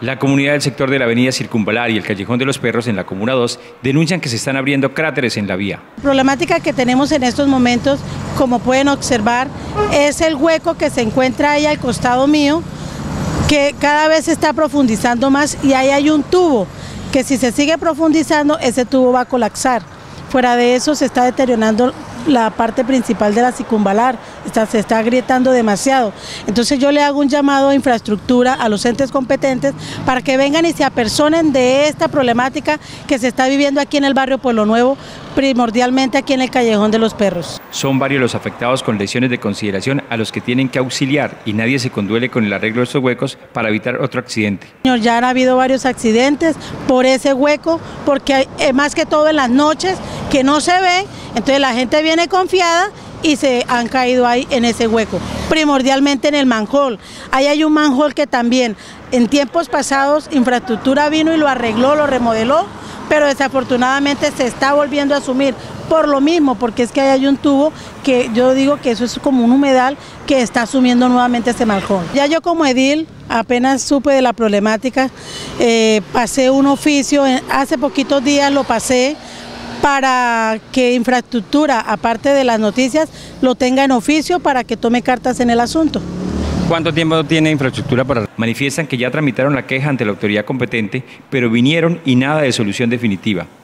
La comunidad del sector de la avenida Circunvalar y el Callejón de los Perros en la Comuna 2 denuncian que se están abriendo cráteres en la vía. La problemática que tenemos en estos momentos, como pueden observar, es el hueco que se encuentra ahí al costado mío, que cada vez se está profundizando más, y ahí hay un tubo que si se sigue profundizando, ese tubo va a colapsar. Fuera de eso se está deteriorando la parte principal de la Circunvalar, se está agrietando demasiado. Entonces yo le hago un llamado a infraestructura, a los entes competentes, para que vengan y se apersonen de esta problemática que se está viviendo aquí en el barrio Pueblo Nuevo, primordialmente aquí en el Callejón de los Perros. Son varios los afectados con lesiones de consideración a los que tienen que auxiliar y nadie se conduele con el arreglo de estos huecos para evitar otro accidente. Ya han habido varios accidentes por ese hueco, porque más que todo en las noches que no se ve, entonces la gente viene confiada y se han caído ahí en ese hueco, primordialmente en el manhole. Ahí hay un manhole que también en tiempos pasados infraestructura vino y lo arregló, lo remodeló, pero desafortunadamente se está volviendo a asumir por lo mismo, porque es que ahí hay un tubo que yo digo que eso es como un humedal que está asumiendo nuevamente ese manhole. Ya yo como edil apenas supe de la problemática, pasé un oficio, hace poquitos días lo pasé, para que infraestructura, aparte de las noticias, lo tenga en oficio para que tome cartas en el asunto. ¿Cuánto tiempo tiene infraestructura para...? Manifiestan que ya tramitaron la queja ante la autoridad competente, pero vinieron y nada de solución definitiva.